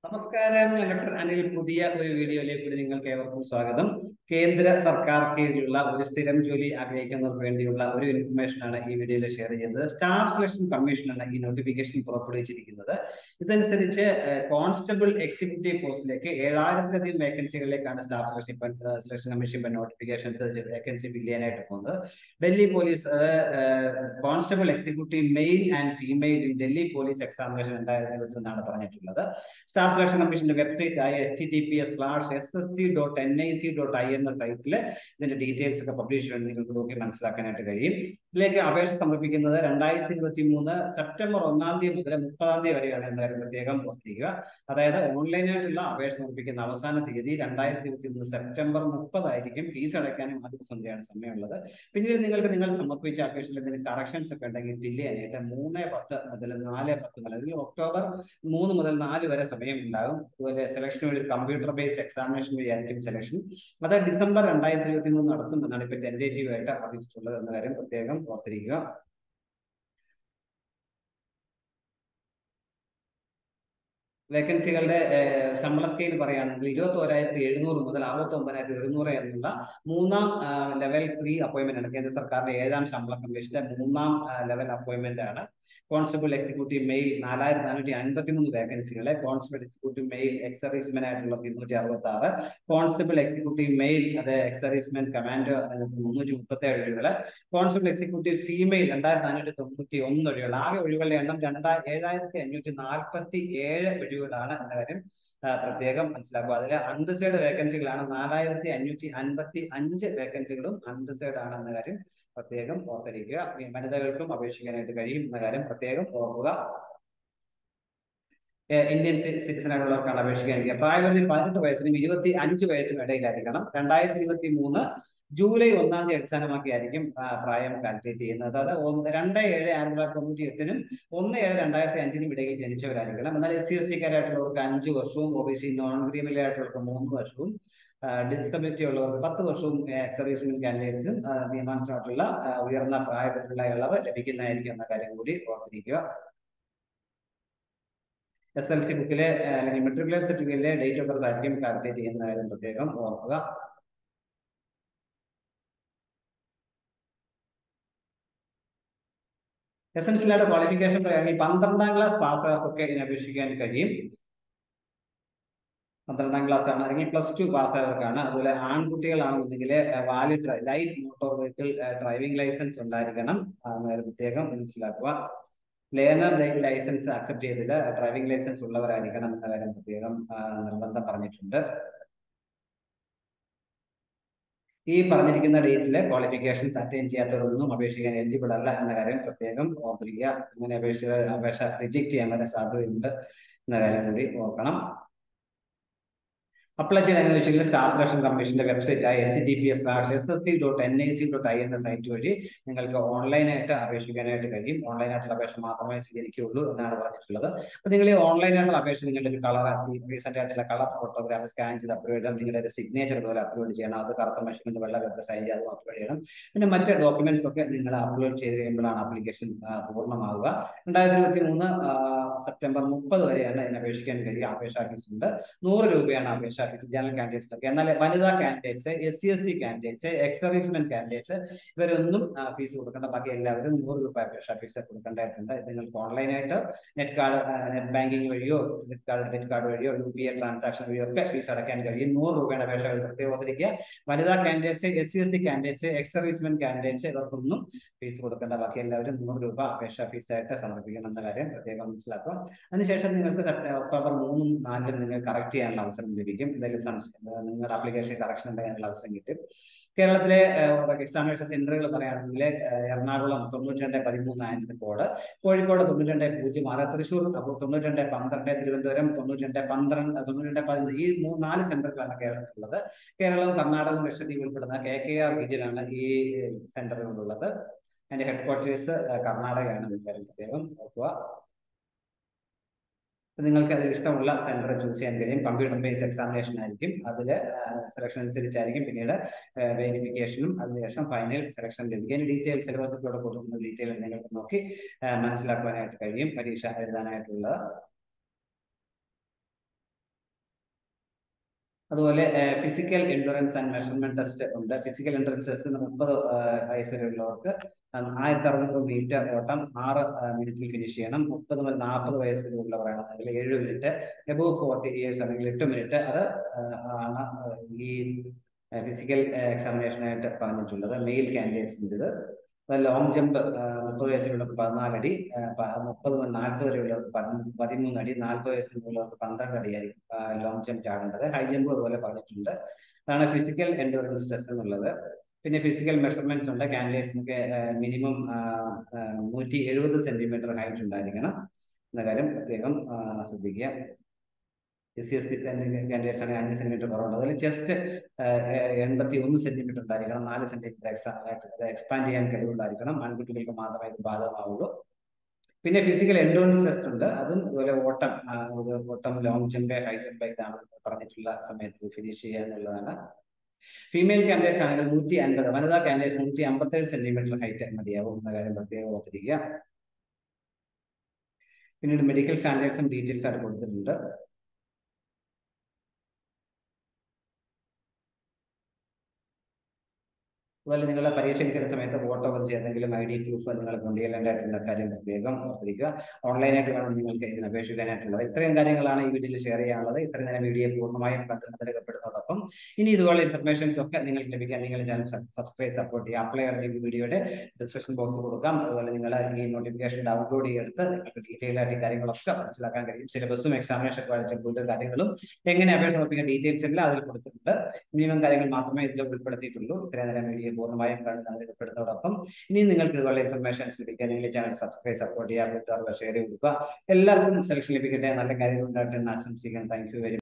നമസ്കാരം, ഞാൻ ഡോക്ടർ അനിൽ. പുതിയ ഒരു വീഡിയോയിലേക്ക് കൂടി നിങ്ങൾക്ക് ഏവർക്കും സ്വാഗതം. കേന്ദ്ര സർക്കാർ കീഴിലുള്ള ഒരു സ്ഥിരം ജോലി ആഗ്രഹിക്കുന്നവർക്ക് വേണ്ടിയുള്ള ഒരു ഇൻഫർമേഷൻ ആണ് ഈ വീഡിയോയിൽ ഷെയർ ചെയ്യുന്നത്. സ്റ്റാഫ് സെലക്ഷൻ കമ്മീഷനാണ് ഈ നോട്ടിഫിക്കേഷൻ പുറപ്പെടുവിച്ചിരിക്കുന്നത്. ഇതനുസരിച്ച് കോൺസ്റ്റബിൾ എക്സിക്യൂട്ടീവ് പോസ്റ്റിലേക്ക് 7000-ലധികം വേക്കൻസികളിലേക്കാണ് staff selection commission notification vacancy fill ചെയ്യാനായിട്ട് പോകുന്നത്. Delhi police constable executive male and female in Delhi police examination ഉണ്ടായിരുന്നതെന്നാണ് പറഞ്ഞിട്ടുള്ളത്. സ്റ്റാഫ് സെലക്ഷൻ കമ്മീഷന്റെ വെബ്സൈറ്റ് ആയ https:/sc.nic.in എന്ന സൈറ്റിൽ ഇതിന്റെ ഡീറ്റെയിൽസ് ഒക്കെ പബ്ലിഷ് ചെയ്യുന്നത് നിങ്ങൾക്ക് നോക്കി മനസ്സിലാക്കാനായിട്ട് കഴിയും. ഇതിലേക്ക് അപേക്ഷ സമർപ്പിക്കുന്നത് 2023 സെപ്റ്റംബർ 1 മുതൽ 30 വരെയാണ് എന്ന കാര്യം പ്രത്യേകം ഓർത്തിരിക്കുക. അതായത് ഓൺലൈനായിട്ടുള്ള അപേക്ഷ സമർപ്പിക്കുന്ന അവസാന തീയതി 2023 സെപ്റ്റംബർ 30 ആയിരിക്കും. ഫീസ് അടയ്ക്കാനും ആ ദിവസം വരെയാണ് സമയമുള്ളത്. പിന്നീട് നിങ്ങൾ സമർപ്പിച്ച അപേക്ഷയിൽ എന്തെങ്കിലും കറക്ഷൻസ് ഒക്കെ ഉണ്ടെങ്കിൽ ഫില്ല് ചെയ്യാനായിട്ട് 3/10 മുതൽ 4/10 വരെ, അല്ലെങ്കിൽ ഒക്ടോബർ 3 മുതൽ 4 വരെ സമയം ഉണ്ടാകും. അതുപോലെ സെലക്ഷൻ വഴി കമ്പ്യൂട്ടർ ബേസ്ഡ് എക്സാമിനേഷൻ വഴിയായിരിക്കും സെലക്ഷൻ. അത് ഡിസംബർ 2023 നടത്തുമെന്നാണ് ഇപ്പൊ ടെൻഡേറ്റീവ് ആയിട്ട് അറിയിച്ചിട്ടുള്ളത് എന്ന കാര്യം പ്രത്യേകം ഓർത്തിരിക്കുക. വേക്കൻസികളുടെ ശമ്പള സ്കെയിൽ പറയുകയാണെങ്കിൽ 21,700 മുതൽ 69,100 എന്നുള്ള 3ാം ലെവൽ 3 അപ്പോയിന്റ്മെന്റ് ആണ്. കേന്ദ്ര സർക്കാരിന്റെ 7ാം ശമ്പള കമ്മീഷന്റെ 3ാം ലെവൽ അപ്പോയിന്റ്മെന്റ് ആണ്. കോൺസ്റ്റബിൾ എക്സിക്യൂട്ടീവ് മെയിൽ 4,453 വേക്കൻസികളെ, constable executive male ex servicemen ആയിട്ടുള്ള 266, കോൺസ്റ്റബിൾ എക്സിക്യൂട്ടീവ് മെയിൽ അത് എക്സ് സർവീസ്മെൻ കമാൻഡോ 337 ഒഴിവുകൾ, കോൺസ്റ്റബിൾ എക്സിക്യൂട്ടീവ് ഫീമെയിൽ 2,491 ഒഴിവുകൾ. ആകെ ഒഴിവുകളുടെ എണ്ണം 7,547 ഒഴിവുകളാണ് എന്ന കാര്യം പ്രത്യേകം മനസ്സിലാക്കുക. അതിൽ അൺറിസേർഡ് വേക്കൻസികളാണ് 4,555 വേക്കൻസികളും അൺറിസേർഡ് ആണ് എന്ന കാര്യം പ്രത്യേകം ഓർത്തിരിക്കുക. വനിതകൾക്കും അപേക്ഷിക്കാനായിട്ട് കഴിയും എന്ന കാര്യം പ്രത്യേകം ഓർക്കുക. ഇന്ത്യൻ സിറ്റിസൺ ആയിട്ടുള്ളവർക്കാണ് അപേക്ഷിക്കാനിരിക്കുക. പ്രായപരിധി 18 വയസ്സിനും 25 വയസ്സിനും ഇടയിലായിരിക്കണം. 2023 ജൂലൈ 1 അടിസ്ഥാനമാക്കിയായിരിക്കും പ്രായം കാൽക്കുലേറ്റ് ചെയ്യുന്നത്. അത് 2/7/1998-നും 1/7/2005-നും ഇടയിൽ ജനിച്ചവരായിരിക്കണം. എന്നാൽ SC/ST-കാരായിട്ടുള്ളവർക്ക് 5 വർഷവും, OBC നോൺ ക്രീമിനൽ ആയിട്ടുള്ളവർക്ക് 3 വർഷവും, ഡിസബിലിറ്റി ഉള്ളവർക്ക് 10 വർഷവും, സർവീസ്മെൻ കാൻഡിഡേറ്റ്സിനും നിയമാനുസൃതമായിട്ടുള്ള ഉയർന്ന പ്രായത്തിലുള്ള ഇളവ് ലഭിക്കുന്നതായിരിക്കും എന്ന കാര്യം കൂടി ഓർത്തിരിക്കുക. SLC ബുക്കിലെ അല്ലെങ്കിൽ മെട്രിക്കുലേറ്റ് സർട്ടിഫിക്കറ്റിലെ ഡേറ്റ് ഓഫ് ബർത്ത് ആയിരിക്കും കാൽക്കുലേറ്റ് ചെയ്യുന്ന കാര്യം പ്രത്യേകം ഓർക്കുക. എസൻഷ്യൽ ആയിട്ട് ക്വാളിഫിക്കേഷൻ പറയുകയാണെങ്കിൽ 12ാം ക്ലാസ് പാസ്സായവർക്കൊക്കെ ഇതിനെ അപേക്ഷിക്കാൻ കഴിയും. 12ാം ക്ലാസ് ആണ്, അല്ലെങ്കിൽ +2 പാസ്സായവർക്കാണ്. അതുപോലെ ആൺകുട്ടികളാണെന്നുണ്ടെങ്കിൽ valid light motor vehicle driving licence ഉണ്ടായിരിക്കണം. പ്രത്യേകം മനസ്സിലാക്കുക. ലേണർ ലൈസൻസ് അക്സെപ്റ്റ് ചെയ്തില്ല, ഡ്രൈവിംഗ് ലൈസൻസ് ഉള്ളവരായിരിക്കണം എന്ന കാര്യം പ്രത്യേകം നിർബന്ധം പറഞ്ഞിട്ടുണ്ട്. ഈ പറഞ്ഞിരിക്കുന്ന ഡേറ്റിലെ ക്വാളിഫിക്കേഷൻസ് അറ്റൈൻ ചെയ്യാത്തവരൊന്നും അപേക്ഷിക്കാൻ എലിജിബിൾ അല്ല എന്ന കാര്യം പ്രത്യേകം ഓർത്തിരിക്കുക. അങ്ങനെ അപേക്ഷ റിജക്ട് ചെയ്യാൻ വരെ സാധ്യതയുണ്ട് എന്ന കാര്യം കൂടി ഓർക്കണം. അപ്ലൈ ചെയ്യാൻ വെച്ചാൽ സ്റ്റാഫ് സെലക്ഷൻ കമ്മീഷന്റെ വെബ്സൈറ്റ് ആയ https:/sc.nic.in എന്ന സൈറ്റ് വഴി നിങ്ങൾക്ക് ഓൺലൈനായിട്ട് അപേക്ഷിക്കാനായിട്ട് കഴിയും. ഓൺലൈനായിട്ടുള്ള അപേക്ഷ മാത്രമേ സ്വീകരിക്കുകയുള്ളൂ എന്നാണ് പറഞ്ഞിട്ടുള്ളത്. അപ്പോൾ നിങ്ങൾ ഈ ഓൺലൈനായിട്ടുള്ള അപേക്ഷ നിങ്ങളുടെ ഒരു കളർ റീസെന്റ് ആയിട്ടുള്ള കളർ ഫോട്ടോഗ്രാഫ് സ്കാൻ ചെയ്ത് അപ്ലോഡ് ചെയ്യണം. നിങ്ങളുടെ ഒരു സിഗ്നേച്ചർ പോലെ അപ്ലോഡ് ചെയ്യണം. അത് കറുത്ത മഷിന്റെ വെള്ള പേപ്പർ സൈൻ ചെയ്ത് അത് അപ്ലോഡ് ചെയ്യണം. പിന്നെ മറ്റ് ഡോക്യുമെന്റ്സ് ഒക്കെ നിങ്ങൾ അപ്ലോഡ് ചെയ്ത് കഴിയുമ്പോഴാണ് ആപ്ലിക്കേഷൻ പൂർണ്ണമാവുക. 2023 സെപ്റ്റംബർ 30 വരെയാണ് ഇതിന് അപേക്ഷിക്കാൻ കഴിയുക. അപേക്ഷ ഫീസ് ഉണ്ട്. 100 രൂപയാണ് അപേക്ഷ ഫീസ് ജനറൽ കാൻഡിഡേറ്റ്സ് ഒക്കെ. എന്നാൽ വനിതാ candidates, SC/ST candidates, ex servicemen candidates ഇവരൊന്നും ഫീസ് കൊടുക്കേണ്ട. ബാക്കി എല്ലാവരും 100 രൂപ അപേക്ഷ ഫീസ് കൊടുക്കേണ്ടതായിട്ടുണ്ട്. നിങ്ങൾക്ക് ഓൺലൈനായിട്ട് നെറ്റ് ബാങ്കിങ് വഴിയോ ഡെബിറ്റ് കാർഡ് വഴിയോ UPI ട്രാൻസാക്ഷൻ വഴിയോ ഒക്കെ ഫീസ് അടയ്ക്കാൻ കഴിയും. 100 രൂപയുടെ അപേക്ഷ പ്രത്യേകം ഓർത്തിരിക്കുക. വനിതാ candidates, SC/ST candidates, ex servicemen candidates ഇവർക്കൊന്നും ഫീസ് കൊടുക്കേണ്ട. ബാക്കി എല്ലാവരും 100 രൂപ അപേക്ഷ ഫീസായിട്ട് സമർപ്പിക്കണം എന്ന കാര്യം പ്രത്യേകം മനസ്സിലാക്കുക. അതിനുശേഷം നിങ്ങൾക്ക് ഒക്ടോബർ 3-ഉം 4-ഉം നിങ്ങൾ കറക്റ്റ് ചെയ്യാനുള്ള അവസരം ലഭിക്കും. നിങ്ങളുടെ ആപ്ലിക്കേഷൻ കറക്ഷൻ ഉണ്ടാകാനുള്ള അവസരം കിട്ടും. കേരളത്തിലെ എക്സാമിനേഷൻ സെന്ററുകൾ പറയുകയാണെങ്കിൽ എറണാകുളം 9213 ആൻഡ്രിക്കോട്, കോഴിക്കോട് 9206, തൃശ്ശൂർ 9212, തിരുവനന്തപുരം 9213 ഈ 4 സെന്ററുകളാണ് കേരളത്തിലുള്ളത്. കേരളം, കർണാടകം, ലക്ഷദ്വീപ് ഉൾപ്പെടുന്ന KKR റീജിയനാണ് ഈ സെന്ററുകളുള്ളത്. അതിന്റെ ഹെഡ്ക്വാർട്ടേഴ്സ് കർണാടകയാണ്. പ്രത്യേകം നോക്കുക. നിങ്ങൾക്ക് അതിൽ ഇഷ്ടമുള്ള സെന്റർ ചൂസ് ചെയ്യാൻ കഴിയും. കമ്പ്യൂട്ടർ ബേസ്ഡ് എക്സാമിനേഷൻ ആയിരിക്കും. അതിൽ സെലക്ഷൻ അനുസരിച്ചായിരിക്കും പിന്നീട് വെരിഫിക്കേഷനും അതിനുശേഷം ഫൈനൽ സെലക്ഷൻ ലഭിക്കും. ഡീറ്റെയിൽ സിലബസിലൂടെ കൊടുക്കുന്ന ഡീറ്റെയിൽ നിങ്ങൾക്ക് നോക്കി മനസ്സിലാക്കാനായിട്ട് കഴിയും പരീക്ഷ എഴുതാനായിട്ടുള്ളത്. അതുപോലെ physical endurance and measurement test ഉണ്ട്. ഫിസിക്കൽ എൻഡുറൻസ് ടെസ്റ്റ് 30 വയസ്സ് വരെയുള്ളവർക്ക് 1600 മീറ്റർ ഓട്ടം 6 മിനിറ്റിൽ ഫിനിഷ് ചെയ്യണം. 30 മുതൽ 40 വയസ്സ് വരെയുള്ളവരാണെങ്കിൽ 7 മിനിറ്റ്, എബോവ് 40 ഇയേഴ്സ് ആണെങ്കിൽ 8 മിനിറ്റ്. അത് ആണ് ഈ ഫിസിക്കൽ എക്സാമിനേഷനായിട്ട് പറഞ്ഞിട്ടുള്ളത്. മെയിൽ കാൻഡിഡേറ്റ്സിൻ്റെ ലോങ് ജമ്പ് 30 വയസ്സിലുള്ളവർക്ക് 14 അടി, 30 മുതൽ 40 വരെയുള്ളവർക്ക് 13 അടി, 40 വയസ്സിലുള്ളവർക്ക് 12 അടിയായിരിക്കും ലോങ് ജമ്പ് ചാടേണ്ടത്. ഹൈ ജമ്പ് അതുപോലെ പറഞ്ഞിട്ടുണ്ട്. അതാണ് ഫിസിക്കൽ എൻഡുറൻസ് ടെസ്റ്റ് എന്നുള്ളത്. പിന്നെ ഫിസിക്കൽ മെഷർമെന്റ്സ് ഉണ്ട്. കാൻഡിഡേറ്റ്സിനൊക്കെ മിനിമം 170 സെന്റിമീറ്റർ ഹൈറ്റ് ഉണ്ടായിരിക്കണം എന്ന കാര്യം പ്രത്യേകം ശ്രദ്ധിക്കുക. SC/ST കാൻഡിഡേറ്റ്സ് ആണെങ്കിൽ 5 സെന്റിമീറ്റർ കുറവുണ്ട്. അതിൽ ചെസ്റ്റ് 81 സെന്റിമീറ്റർ ഉണ്ടായിരിക്കണം. 4 സെന്റിമീറ്റർ എക്സ്പാൻഡ് ചെയ്യാൻ കഴിവുണ്ടായിരിക്കണം. ആൺകുട്ടികൾക്ക് മാത്രമേ ഇത് ബാധകമാവുള്ളൂ. പിന്നെ ഫിസിക്കൽ എൻഡുറൻസ് ടെസ്റ്റ് ഉണ്ട്. അതും ഇതുപോലെ ഓട്ടം, ലോങ് ജമ്പ്, ഹൈ ജമ്പ് ഇതാണ് പറഞ്ഞിട്ടുള്ള സമയത്ത് ഫിനിഷ് ചെയ്യുക എന്നുള്ളതാണ്. ഫീമെയിൽ കാൻഡിഡേറ്റ്സ് ആണെങ്കിൽ 150, വനിതാ കാൻഡിഡേറ്റ് 157 സെന്റിമീറ്റർ ഹൈറ്റ് മതിയാവും എന്ന കാര്യം പ്രത്യേകം ഓർത്തിരിക്കുക. പിന്നീട് മെഡിക്കൽ സ്റ്റാൻഡേർഡ്സും ഡീറ്റെയിൽസ് ആയിട്ട് കൊടുത്തിട്ടുണ്ട്. അതുപോലെ നിങ്ങളുടെ പരീക്ഷയ്ക്ക് ചില സമയത്ത് ഫോട്ടോ വെച്ച് ഏതെങ്കിലും ID പ്രൂഫ് നിങ്ങൾ കൊണ്ടുചെല്ലേണ്ടതായിട്ടുള്ള കാര്യം പ്രത്യേകം ഓർത്തിരിക്കുക. ഓൺലൈനായിട്ട് വേണം നിങ്ങൾക്ക് ഇതിന് അപേക്ഷിക്കാനായിട്ടുള്ളത്. ഇത്രയും കാര്യങ്ങളാണ് ഈ വീഡിയോയിൽ ഷെയർ ചെയ്യാനുള്ളത്. ഇത്രയും നേരം വീഡിയോ പൂർണ്ണമായും കണ്ടുപിടുന്നതോടൊപ്പം ഇനി ഇതുപോലെ ഇൻഫർമേഷൻസ് ഒക്കെ നിങ്ങൾക്ക് ലഭിക്കാൻ നിങ്ങൾ ചാനൽ സബ്സ്ക്രൈബ് സപ്പോർട്ട് ചെയ്യുക. അപ്ലൈ അല്ലെങ്കിൽ വീഡിയോയുടെ ഡിസ്ക്രിപ്ഷൻ ബോക്സ് കൊടുക്കാം. അതുപോലെ നിങ്ങൾ ഈ നോട്ടിഫിക്കേഷൻ ഡൗൺലോഡ് ചെയ്തെടുത്ത് നിങ്ങൾക്ക് ഡീറ്റെയിൽ ആയിട്ട് കാര്യങ്ങളൊക്കെ മനസ്സിലാക്കാൻ കഴിയും. സിലബസും എക്സാമിനേഷൻ കൂടുതൽ കാര്യങ്ങളും എങ്ങനെ അപേക്ഷ സമർപ്പിക്കുന്ന ഡീറ്റെയിൽസ് എല്ലാം അതിൽ കൊടുത്തിട്ടുണ്ട്. മിനിമം കാര്യങ്ങൾ മാത്രമേ ഇതിൽ ഉൾപ്പെടുത്തിയിട്ടുള്ളൂ. ഇത്രയും നേരം വീഡിയോ പൂർണ്ണമായും കണ്ടുപിടുന്നതോടൊപ്പം ഇനി നിങ്ങൾക്ക് ഇതുപോലെ ഇൻഫർമേഷൻസ് ലഭിക്കാൻ നിങ്ങൾ ചാനൽ സബ്സ്ക്രൈബ് സപ്പോർട്ട് ചെയ്യുക, ഷെയർ കൊടുക്കുക. എല്ലാവർക്കും സെലക്ഷൻ ലഭിക്കട്ടെ, നല്ല കാര്യങ്ങൾ ഉണ്ടാകട്ടെ എന്ന് ആശംസിക്കാൻ. Thank you very